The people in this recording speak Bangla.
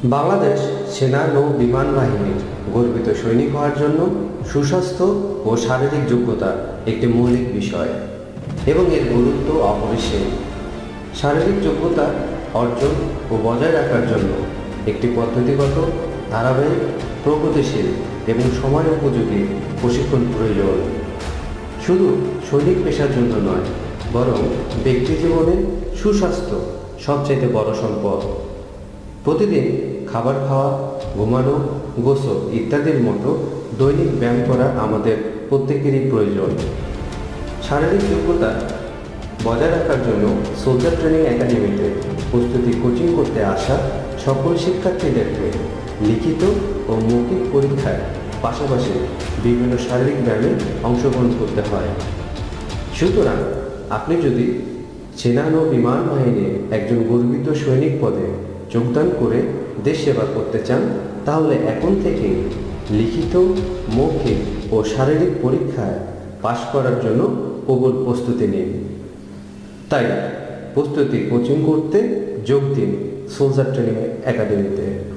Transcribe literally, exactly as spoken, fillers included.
বাংলাদেশ সেনা নৌ বিমান বাহিনীর গর্বিত সৈনিক হওয়ার জন্য সুস্বাস্থ্য ও শারীরিক যোগ্যতা একটি মৌলিক বিষয় এবং এর গুরুত্ব অপরিসীম। শারীরিক যোগ্যতা অর্জন ও বজায় রাখার জন্য একটি পদ্ধতিগত, ধারাবাহিক, প্রগতিশীল এবং সময় উপযোগী প্রশিক্ষণ প্রয়োজন। শুধু সৈনিক পেশার জন্য নয়, বরং ব্যক্তি জীবনে সুস্বাস্থ্য সবচেয়ে বড় সম্পদ। প্রতিদিন খাবার খাওয়া, ঘুমানো, গোসল ইত্যাদির মতো দৈনিক ব্যায়াম করা আমাদের প্রত্যেকেরই প্রয়োজন। শারীরিক যোগ্যতা বজায় রাখার জন্য সোলজার ট্রেনিং একাডেমিতে প্রস্তুতি কোচিং করতে আসা সকল শিক্ষার্থীদেরকে লিখিত ও মৌখিক পরীক্ষার পাশাপাশি বিভিন্ন শারীরিক ব্যায়ামে অংশগ্রহণ করতে হয়। সুতরাং আপনি যদি সেনা নৌ বিমান বাহিনীর একজন গর্বিত সৈনিক পদে যোগদান করে দেশ সেবা করতে চান, তাহলে এখন থেকে লিখিত, মৌখিক ও শারীরিক পরীক্ষায় পাশ করার জন্য প্রবল প্রস্তুতি নিন। তাই প্রস্তুতি কোচিং করতে যোগ দিন সোলজার ট্রেনিং একাডেমিতে।